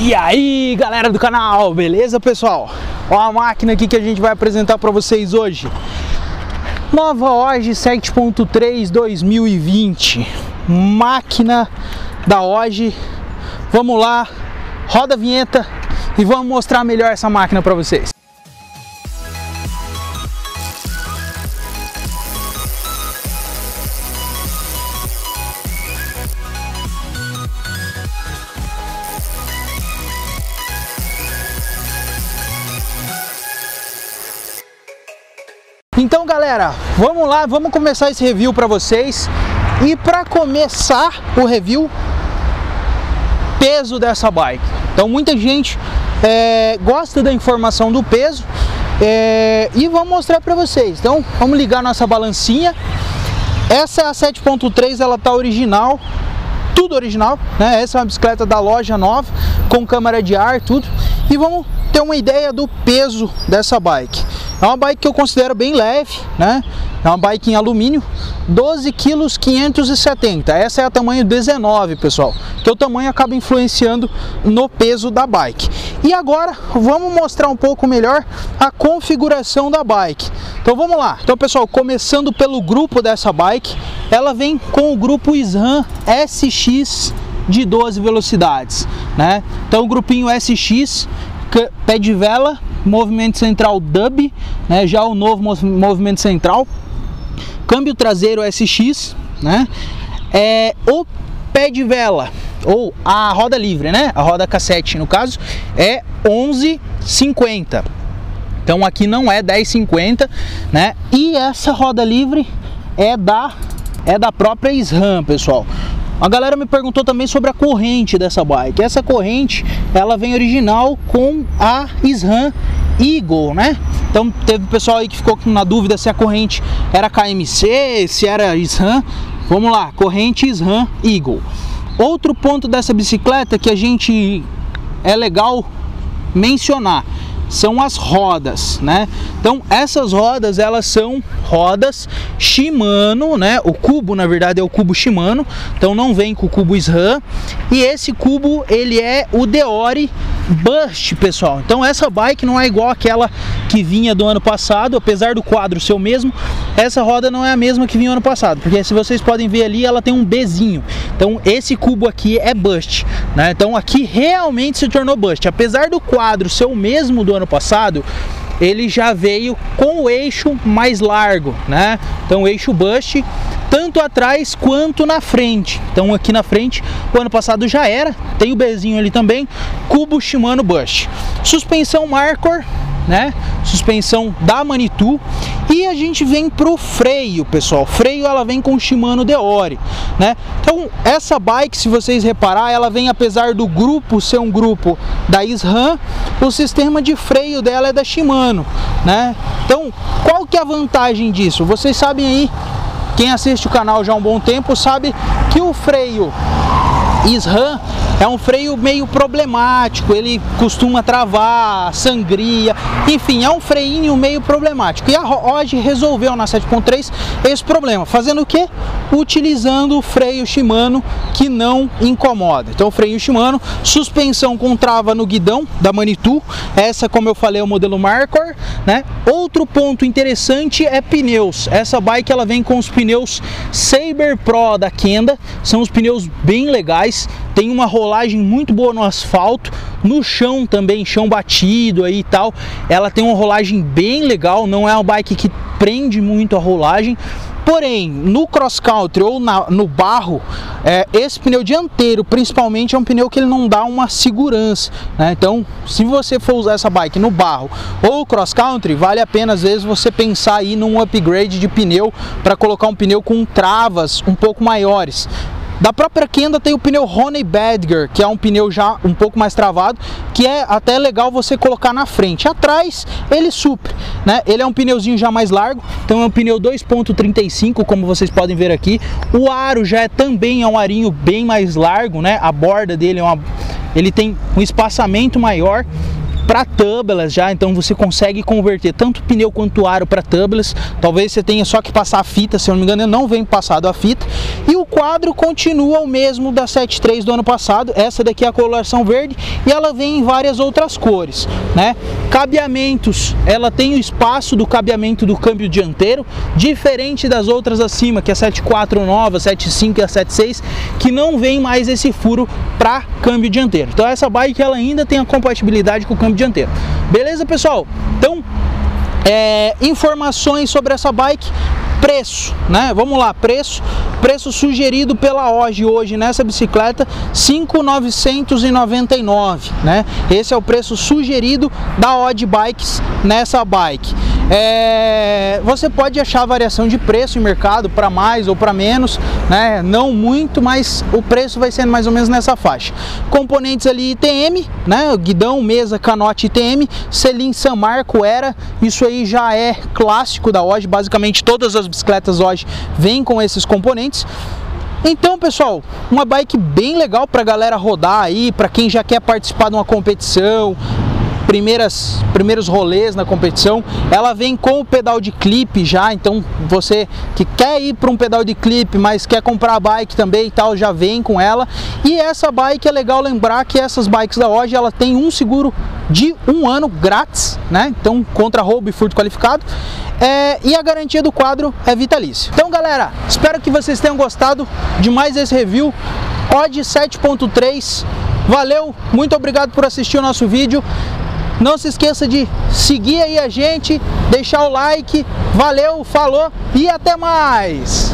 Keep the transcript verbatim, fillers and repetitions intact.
E aí, galera do canal, beleza, pessoal? Ó a máquina aqui que a gente vai apresentar para vocês hoje. Nova Oge sete ponto três dois mil e vinte. Máquina da Oge. Vamos lá, roda a vinheta e vamos mostrar melhor essa máquina para vocês. Então, galera, vamos lá, vamos começar esse review para vocês. E para começar o review, peso dessa bike. Então, muita gente é, gosta da informação do peso é, e vamos mostrar para vocês. Então, vamos ligar nossa balancinha. Essa é a sete ponto três, ela tá original, tudo original, né? Essa é uma bicicleta da loja nova, com câmara de ar, tudo. E vamos ter uma ideia do peso dessa bike. É uma bike que eu considero bem leve, né? É uma bike em alumínio, doze quilos quinhentos e setenta. Essa é a tamanho dezenove, pessoal, que o tamanho acaba influenciando no peso da bike. E agora vamos mostrar um pouco melhor a configuração da bike. Então vamos lá. Então, pessoal, começando pelo grupo dessa bike, ela vem com o grupo SRAM S X de doze velocidades, né? Então o grupinho S X, pé de vela, movimento central dub, né? Já o novo movimento central, câmbio traseiro S X, né? É, o pé de vela, ou a roda livre, né? A roda cassete, no caso, é onze cinquenta. Então aqui não é dez cinquenta, né? E essa roda livre é da, é da própria SRAM, pessoal. A galera me perguntou também sobre a corrente dessa bike. Essa corrente, ela vem original com a SRAM Eagle, né? Então teve pessoal aí que ficou na dúvida se a corrente era K M C, se era SRAM. Vamos lá, corrente SRAM Eagle. Outro ponto dessa bicicleta que a gente é legal mencionar são as rodas, né? Então essas rodas, elas são rodas Shimano, né? O cubo, na verdade, é o cubo Shimano, então não vem com o cubo SRAM. E esse cubo, ele é o Deore Burst, pessoal. Então essa bike não é igual àquela que vinha do ano passado, apesar do quadro ser o mesmo. Essa roda não é a mesma que vinha ano passado, porque se vocês podem ver ali, ela tem um Bzinho. Então esse cubo aqui é Burst, né? Então aqui realmente se tornou Burst. Apesar do quadro ser o mesmo do ano passado, ele já veio com o eixo mais largo, né? Então o eixo Burst, tanto atrás quanto na frente. Então aqui na frente, o ano passado já era, tem o Bzinho ali também, cubo Shimano Burst. Suspensão Markor, né? Suspensão da Manitou. E a gente vem pro freio, pessoal. Freio, ela vem com o Shimano Deore, né? Então essa bike, se vocês reparar, ela vem, apesar do grupo ser um grupo da SRAM, o sistema de freio dela é da Shimano, né? Então qual que é a vantagem disso? Vocês sabem aí, quem assiste o canal já há um bom tempo sabe que o freio SRAM é um freio meio problemático, ele costuma travar, sangria, enfim, é um freinho meio problemático. E a Oge resolveu na sete ponto três esse problema, fazendo o que? Utilizando o freio Shimano, que não incomoda. Então o freio Shimano, suspensão com trava no guidão da Manitou, essa, como eu falei, é o modelo Markor, né? Outro ponto interessante é pneus. Essa bike, ela vem com os pneus Saber Pro da Kenda, são os pneus bem legais, tem uma rolagem muito boa no asfalto, no chão também, chão batido aí e tal, ela tem uma rolagem bem legal, não é uma bike que prende muito a rolagem. Porém, no cross country ou na, no barro, é, esse pneu dianteiro principalmente é um pneu que ele não dá uma segurança, né? Então, se você for usar essa bike no barro ou cross country, vale a pena às vezes você pensar aí num upgrade de pneu para colocar um pneu com travas um pouco maiores. Da própria Kenda tem o pneu Honey Badger, que é um pneu já um pouco mais travado, que é até legal você colocar na frente. Atrás ele supre, né? Ele é um pneuzinho já mais largo, então é um pneu dois ponto trinta e cinco, como vocês podem ver aqui. O aro já é também é um arinho bem mais largo, né? A borda dele é uma, ele tem um espaçamento maior. para tubeless já, então você consegue converter tanto pneu quanto aro para tubeless. Talvez você tenha só que passar a fita, se eu não me engano, eu não venho passado a fita. E o quadro continua o mesmo da sete três do ano passado. Essa daqui é a coloração verde e ela vem em várias outras cores, né? Cabeamentos, ela tem o espaço do cabeamento do câmbio dianteiro, diferente das outras acima, que é a sete quatro nova, sete cinco e a sete seis, que não vem mais esse furo para câmbio dianteiro. Então essa bike ela ainda tem a compatibilidade com o câmbio dianteiro. Beleza, pessoal? Então, é, informações sobre essa bike. Preço, né? Vamos lá, preço. Preço sugerido pela Oji hoje nessa bicicleta, cinco mil novecentos e noventa e nove, né? Esse é o preço sugerido da Oji Bikes nessa bike. É, você pode achar variação de preço em mercado para mais ou para menos, né? Não muito, mas o preço vai sendo mais ou menos nessa faixa. Componentes ali I T M, né? Guidão, mesa, canote I T M, selim San Marco era, isso aí já é clássico da Oji, basicamente todas as bicicletas Oji vêm com esses componentes. Então, pessoal, uma bike bem legal para galera rodar aí, para quem já quer participar de uma competição, primeiras primeiros rolês na competição. Ela vem com o pedal de clipe já, então você que quer ir para um pedal de clipe, mas quer comprar a bike também e tal, já vem com ela. E essa bike é legal lembrar que essas bikes da Oji, ela tem um seguro de um ano grátis, né? Então, contra roubo e furto qualificado. É, e a garantia do quadro é vitalícia. Então, galera, espero que vocês tenham gostado de mais esse review Oji sete ponto três. Valeu, muito obrigado por assistir o nosso vídeo. Não se esqueça de seguir aí a gente, deixar o like. Valeu, falou e até mais!